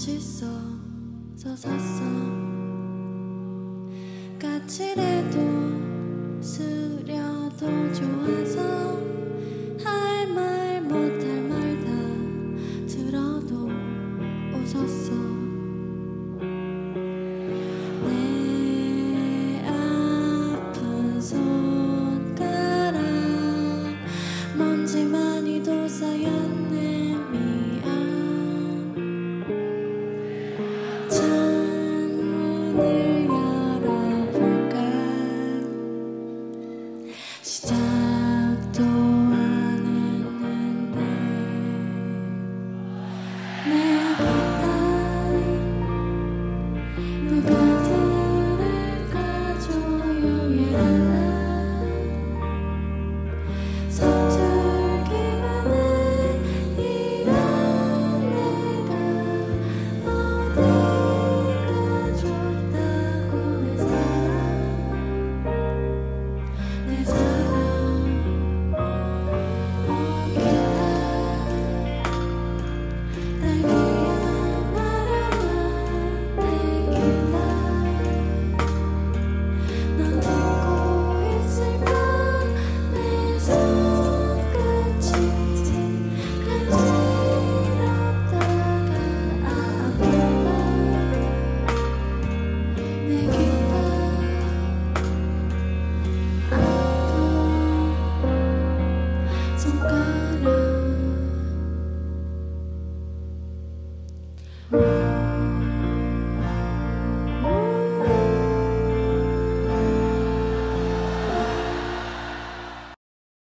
멋있어 섰어 까칠해도 쓰려도 좋아서 할 말 못할 말 다 들어도 웃었어 내 아픈 손가락 먼지 많이도 쌓였네 미안 창문을 열어볼까 시작도 안 했는데 내보다 누가 들을까 조용해라 서툴기만 해 이런 내가 어디가 좋다고 내 사랑 내 사랑 오겠다 날 미안하려나 내게나 넌 듣고 있을까 내 손끝이 간지럽다가 아프다 내 귀가 아픈 손가락